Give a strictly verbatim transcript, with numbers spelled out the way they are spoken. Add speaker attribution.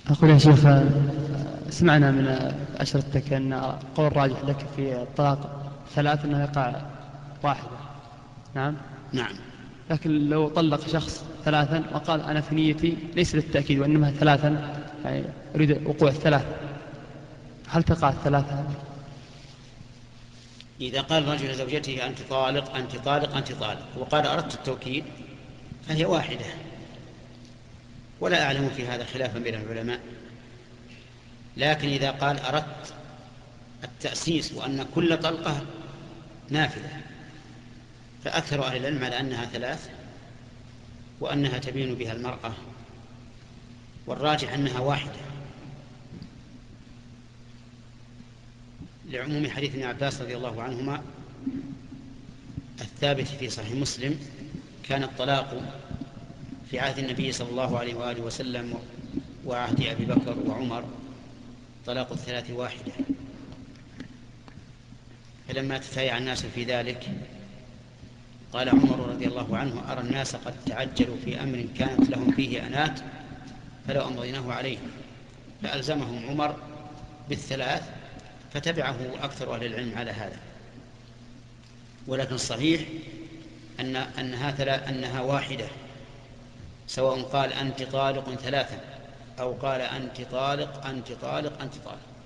Speaker 1: أقول يا شيخ، سمعنا من أشرتك أن قول راجح لك في الطلاق ثلاث أنه يقع واحدة. نعم.
Speaker 2: نعم.
Speaker 1: لكن لو طلق شخص ثلاثا وقال أنا في نيتي ليس للتأكيد وإنما ثلاثا، يعني أريد وقوع الثلاث، هل تقع الثلاثة؟
Speaker 2: إذا قال الرجل لزوجته أنت طالق أنت طالق أنت طالق وقال أردت التوكيد فهي واحدة، ولا أعلم في هذا خلافا بين العلماء. لكن إذا قال أردت التأسيس وأن كل طلقة نافذة، فأكثر أهل العلم على أنها ثلاث وأنها تبين بها المرأة، والراجح أنها واحدة لعموم حديث ابن عباس رضي الله عنهما الثابت في صحيح مسلم: كان الطلاق في عهد النبي صلى الله عليه وآله وسلم وعهد أبي بكر وعمر طلاق الثلاث واحدة. فلما تتايع الناس في ذلك قال عمر رضي الله عنه: أرى الناس قد تعجلوا في أمر كانت لهم فيه أنات فلو أمضيناه عليهم، فألزمهم عمر بالثلاث، فتبعه أكثر أهل العلم على هذا. ولكن الصحيح أن أنها, أنها واحدة، سواء قال أنت طالق ثلاثا أو قال أنت طالق أنت طالق أنت طالق.